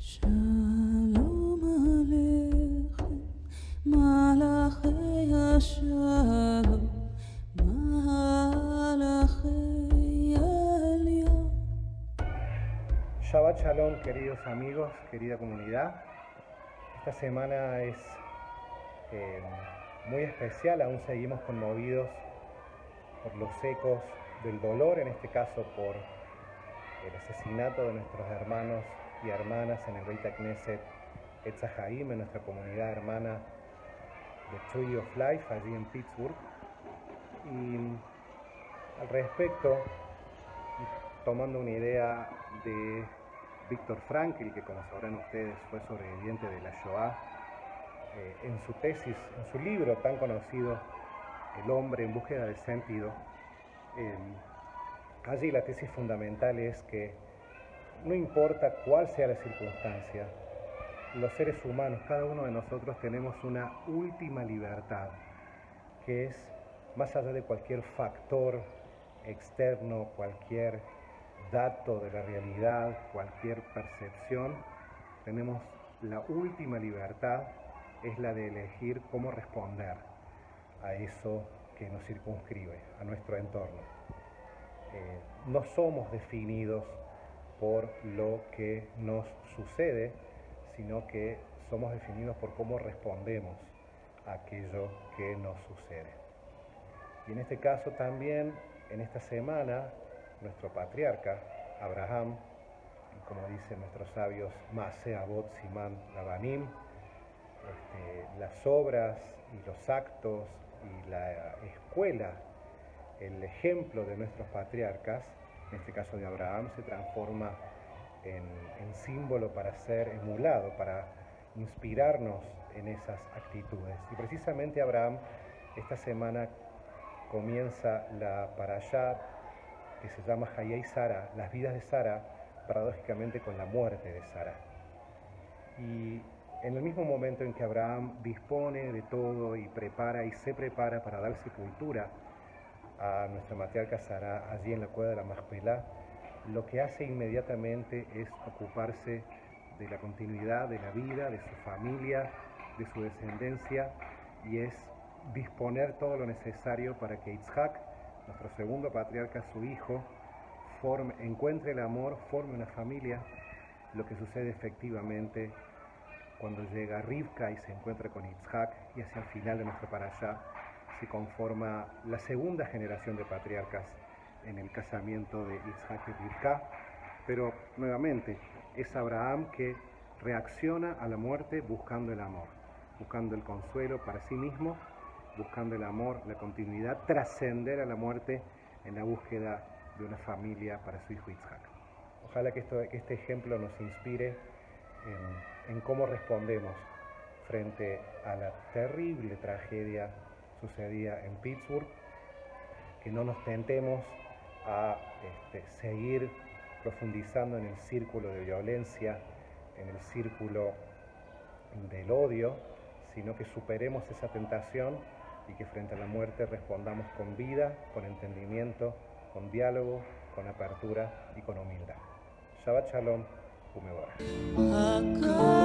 Shalom Aleichem, Malachei HaShalom, Malachei Elyon. Shabbat Shalom, queridos amigos, querida comunidad. Esta semana es muy especial, aún seguimos conmovidos por los ecos del dolor, en este caso por el asesinato de nuestros hermanos y hermanas en el Beit Knesset Etz Haim, en nuestra comunidad hermana de Tree of Life, allí en Pittsburgh. Y al respecto, tomando una idea de Viktor Frankl, que como sabrán ustedes fue sobreviviente de la Shoah, en su tesis, en su libro tan conocido, El hombre en búsqueda del sentido, allí la tesis fundamental es que no importa cuál sea la circunstancia, los seres humanos, cada uno de nosotros tenemos una última libertad, que es, más allá de cualquier factor externo, cualquier dato de la realidad, cualquier percepción, tenemos la última libertad, es la de elegir cómo responder a eso que nos circunscribe, a nuestro entorno. No somos definidos por lo que nos sucede, sino que somos definidos por cómo respondemos a aquello que nos sucede. Y en este caso también, en esta semana, nuestro patriarca, Abraham, como dicen nuestros sabios, Maaseh Avot Siman Labanim, las obras y los actos y la escuela, el ejemplo de nuestros patriarcas, en este caso de Abraham, se transforma en símbolo para ser emulado, para inspirarnos en esas actitudes. Y precisamente Abraham, esta semana comienza la parashá que se llama Hayei Sara, las vidas de Sara, paradójicamente con la muerte de Sara. Y en el mismo momento en que Abraham dispone de todo y se prepara para dar sepultura a nuestra matriarca Sara allí en la cueva de la Machpelah, lo que hace inmediatamente es ocuparse de la continuidad de la vida, de su familia, de su descendencia, y es disponer todo lo necesario para que Yitzhak, nuestro segundo patriarca, su hijo, encuentre el amor, forme una familia. Lo que sucede efectivamente cuando llega Rivka y se encuentra con Yitzhak, y hacia el final de nuestra parashá se conforma la segunda generación de patriarcas en el casamiento de Yitzhak y Rivka. Pero nuevamente es Abraham que reacciona a la muerte buscando el amor, buscando el consuelo para sí mismo, buscando el amor, la continuidad, trascender a la muerte en la búsqueda de una familia para su hijo Yitzhak. Ojalá que este ejemplo nos inspire en cómo respondemos frente a la terrible tragedia sucedida en Pittsburgh, que no nos tentemos a seguir profundizando en el círculo de violencia, en el círculo del odio, sino que superemos esa tentación y que frente a la muerte respondamos con vida, con entendimiento, con diálogo, con apertura y con humildad. Shabbat Shalom, Umevorach.